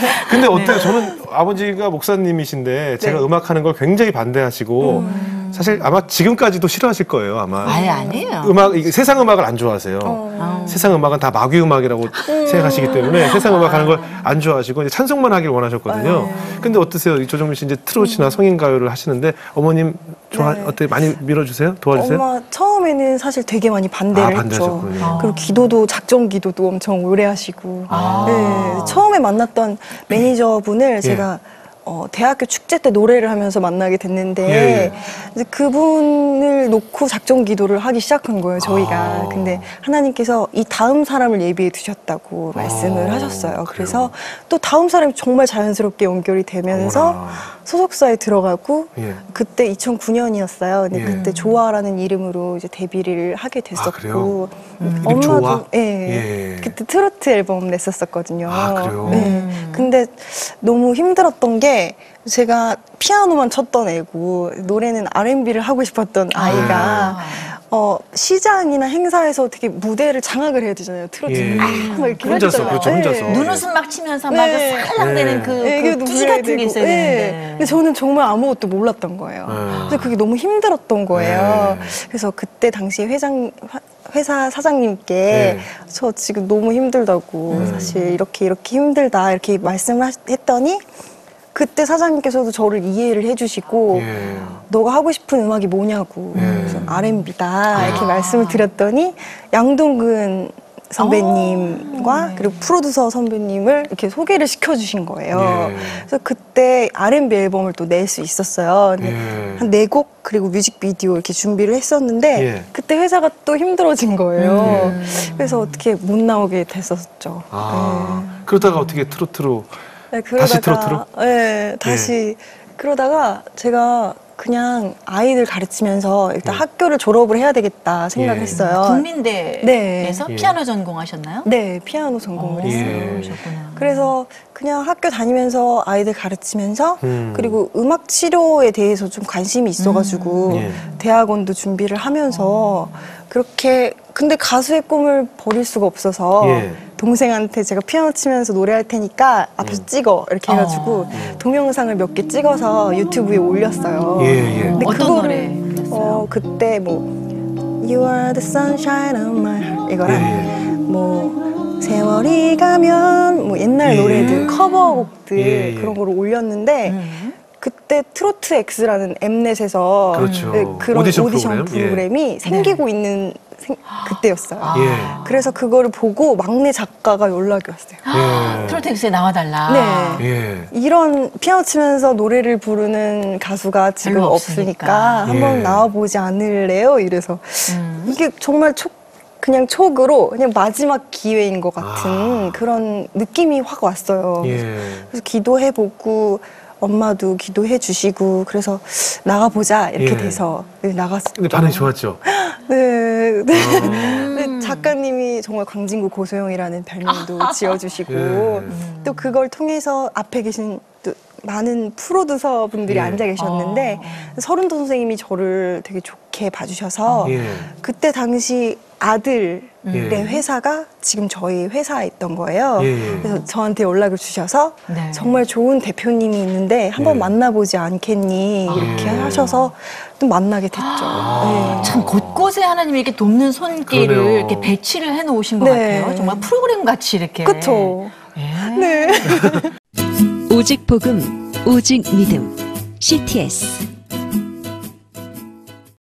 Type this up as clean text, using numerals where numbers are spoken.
근데 어때요? 저는 아버지가 목사님이신데 제가 네. 음악하는 걸 굉장히 반대하시고 사실 아마 지금까지도 싫어하실 거예요, 아마. 아예 아니에요. 세상 음악을 안 좋아하세요. 세상 음악은 다 마귀 음악이라고 생각하시기 때문에 세상 음악 하는 걸 안 좋아하시고 이제 찬송만 하길 원하셨거든요. 근데 어떠세요? 이 조정민 씨 이제 트롯이나 성인 가요를 하시는데 어머님 어떻게 많이 밀어주세요? 도와주세요? 엄마 처음에는 사실 되게 많이 반대를 했죠. 그리고 기도도 작정 기도도 엄청 오래 하시고. 네, 처음에 만났던 매니저분을 제가 대학교 축제 때 노래를 하면서 만나게 됐는데 이제 그분을 놓고 작정 기도를 하기 시작한 거예요, 저희가. 근데 하나님께서 이 다음 사람을 예비해 두셨다고 말씀을 하셨어요. 그래서 또 다음 사람이 정말 자연스럽게 연결이 되면서 소속사에 들어가고 그때 2009년이었어요. 근데 그때 조아라는 이름으로 이제 데뷔를 하게 됐었고 엄마도 그때 트로트 앨범 냈었었거든요. 그래요? 근데 너무 힘들었던 게 제가 피아노만 쳤던 애고 노래는 R&B를 하고 싶었던 아이가 시장이나 행사에서 되게 무대를 장악을 해야 되잖아요. 트로트 막 이렇게 혼자서 그렇죠, 혼자서 눈웃음 막 치면서 막 살랑대는 그 끼 같은 게 있어야 되는데. 근데 저는 정말 아무것도 몰랐던 거예요. 그래서 그게 너무 힘들었던 거예요. 그래서 그때 당시 회사 사장님께 저 지금 너무 힘들다고 사실 이렇게 힘들다 이렇게 말씀을 했더니 그때 사장님께서도 저를 이해를 해주시고 너가 하고 싶은 음악이 뭐냐고 그래서 R&B다 이렇게 말씀을 드렸더니 양동근 선배님과 그리고 프로듀서 선배님을 이렇게 소개를 시켜주신 거예요. 그래서 그때 R&B 앨범을 또 낼 수 있었어요. 한 4곡 그리고 뮤직비디오 이렇게 준비를 했었는데 그때 회사가 또 힘들어진 거예요. 그래서 어떻게 못 나오게 됐었죠. 그러다가 어떻게 트로트로 다시 트로트로? 네, 다시 그러다가 제가 그냥 아이들 가르치면서 일단 학교를 졸업을 해야 되겠다 생각을 했어요. 국민대에서 피아노 전공하셨나요? 네, 피아노 전공을 했어요. 그래서 그냥 학교 다니면서 아이들 가르치면서 그리고 음악 치료에 대해서 좀 관심이 있어가지고 대학원도 준비를 하면서 그렇게 근데 가수의 꿈을 버릴 수가 없어서 동생한테 제가 피아노 치면서 노래할 테니까 앞에서 찍어 이렇게 해가지고 동영상을 몇 개 찍어서 유튜브에 올렸어요. 근데 어떤 노래 불렀어요? 그때 뭐 You are the sunshine of my heart 이거랑 뭐 세월이 가면 뭐 옛날 노래들 커버곡들 그런 거를 올렸는데 그때 트로트 X라는 엠넷에서 그런 오디션 프로그램이 생기고 있는 그때였어요. 그래서 그거를 보고 막내 작가가 연락이 왔어요. 트로트 X에 나와달라. 이런 피아노 치면서 노래를 부르는 가수가 지금 없으니까 한번 나와보지 않을래요? 이래서 이게 정말 그냥 촉으로 그냥 마지막 기회인 것 같은 그런 느낌이 확 왔어요. 그래서 기도해보고 엄마도 기도해 주시고 그래서 나가보자 이렇게 돼서 나갔어요. 근데 반응이 좋았죠? 네. 작가님이 정말 광진구 고소영이라는 별명도 지어주시고 또 그걸 통해서 앞에 계신 또 많은 프로듀서 분들이 앉아 계셨는데 서른도 선생님이 저를 되게 좋게 봐주셔서 그때 당시 아들의 회사가 지금 저희 회사에 있던 거예요. 그래서 저한테 연락을 주셔서 정말 좋은 대표님이 있는데 한번 만나보지 않겠니 이렇게 하셔서 또 만나게 됐죠. 참 곳곳에 하나님이 이렇게 돕는 손길을 이렇게 배치를 해놓으신 것 같아요. 정말 프로그램 같이 이렇게. 그렇죠. 오직 복음, 오직 믿음. CTS